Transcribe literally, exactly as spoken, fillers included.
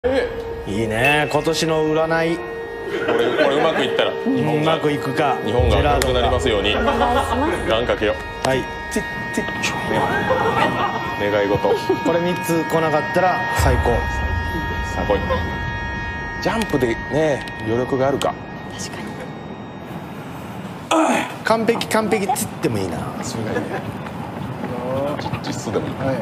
いいね、今年の占い。 これこれうまくいったら日本がうまくいくか。 日本が明るくなりますように。願かけよ。 はい。 チッチッ願い事。 これみっつ来なかったら最高。 さあ来い。ジャンプでね余力があるか。 確かに。 完璧完璧つってもいいな。 それがいいね。実質でもいい。はい。